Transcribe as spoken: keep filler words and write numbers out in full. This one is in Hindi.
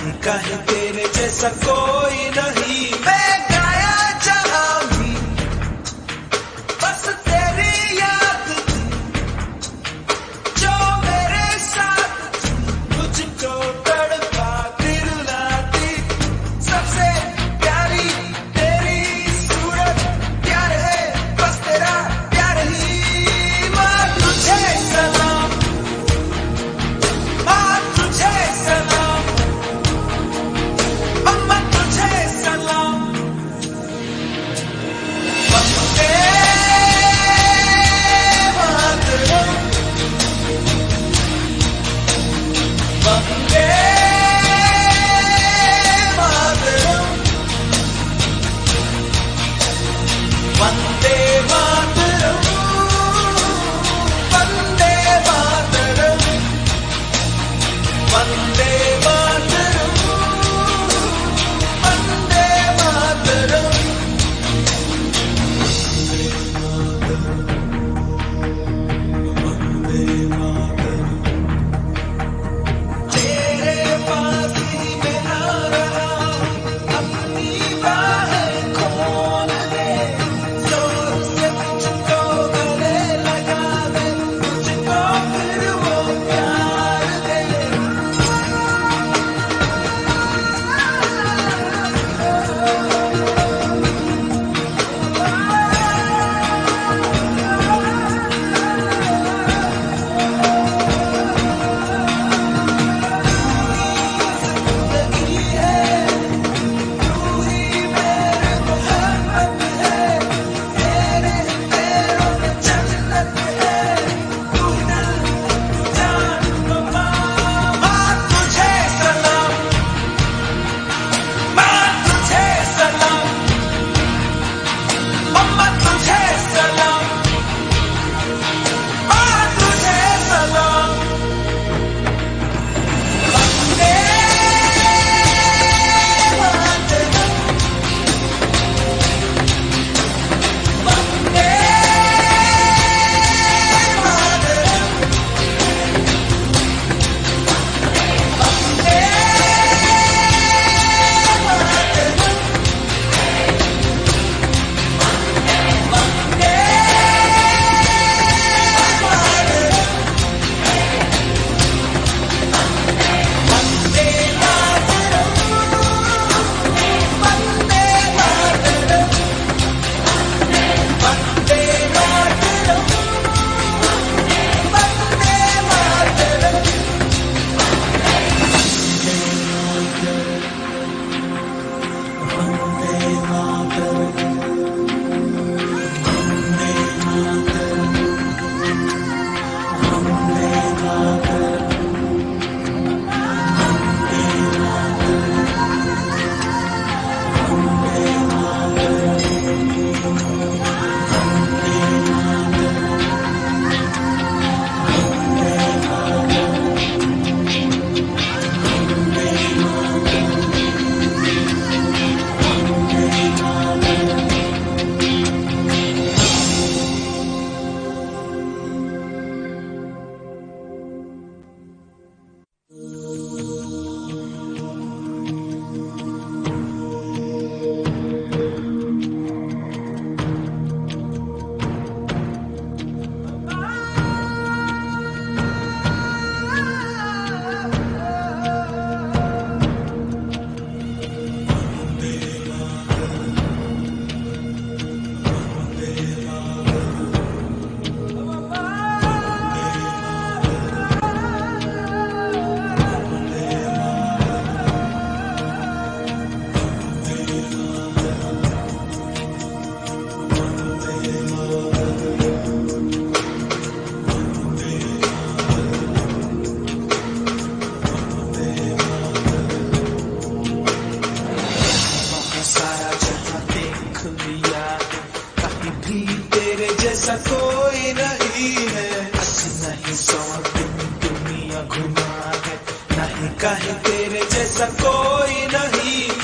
नहीं कहे तेरे जैसा कोई नहीं। मैं गाया जहां भी बस तेरी याद थी, जो मेरे साथ थी, मुझको तड़पाती रुलाती। सबसे प्यारी तेरी सूरत, प्यार है बस तेरा प्यार ही। माँ तुझे सलाम, माँ तुझे सलाम, अम्मा तुझे सलाम। वंदे मातरम, वंदे मातरम, वंदे मातरम, वंदे मातरम, वंदे मातरम, वंदे मातरम। तेरे पास ही मैं आ रहा हूँ, अपनी बाहें खोल दे, जोर से मुझको गले लगा दे, मुझको फिर वो प्यार दे। जिंदगी है तू ही मेरे मोहब्बत है, तेरे पैरों में जन्नत है, तू दिल तू जान वफा। माँ तुझे सलाम, माँ तुझे सलाम, अम्मा तुझे सलाम, माँ तुझे सलाम। वंदे मातरम, वंदे मातरम, वंदे सारा जहां देख लिया है, कहीं भी तेरे जैसा कोई नहीं है। बस नहीं सौ दिन दुनिया घुमा है, नहीं कहीं तेरे जैसा कोई नहीं।